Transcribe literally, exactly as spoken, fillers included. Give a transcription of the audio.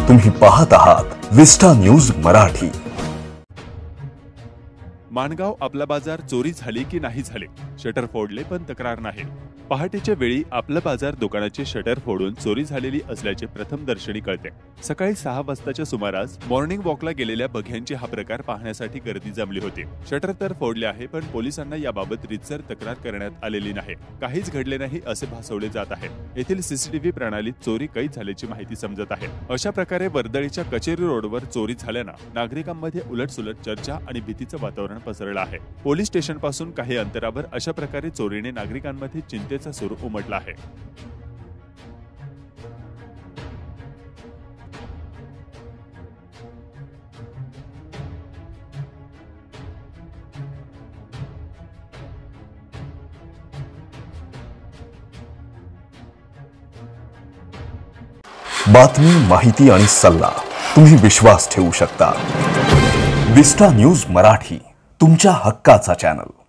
तुम्ही पाहत आहात विस्टा न्यूज मराठी। माणगाव आपला बाजार चोरी झाली की नाही झाले, शटर फोडले पण तक्रार नाही। पहाटेच्या वेळी आपला बाजार दुकानाचे शटर फोडून चोरी झालेली असल्याचे प्रथमदर्शनी कळते। सकाळी सहा वाजताच्या सुमारास मॉर्निंग वॉकला गेलेल्या बघ्यांची हा प्रकार पाहण्यासाठी गर्दी जमली होती। शटर तर फोडले आहे, पण पोलिसांना याबाबत रीतसर तक्रार करण्यात आलेली नाही। काहीच घडले नाही असे भासवले जात आहे। येथील सीसीटीव्ही प्रणालीत चोरी कैद झाल्याची माहिती समजत आहे। अशा प्रकारे वर्दळीच्या कचेरी रोडवर चोरी झाल्यानं नागरिकांमध्ये उलटसुलट चर्चा आणि भीतीचं वातावरण पसरलं आहे। पोलीस स्टेशन पासून काही अंतरावर अशा प्रकारे चोरीने नागरिकांमध्ये चिंतेचा सूर उमटला आहे। बातमी, माहिती आणि सल्ला तुम्ही विश्वास ठेवू शकता। विस्टा न्यूज मराठी, तुमच्या हक्काचा चॅनल।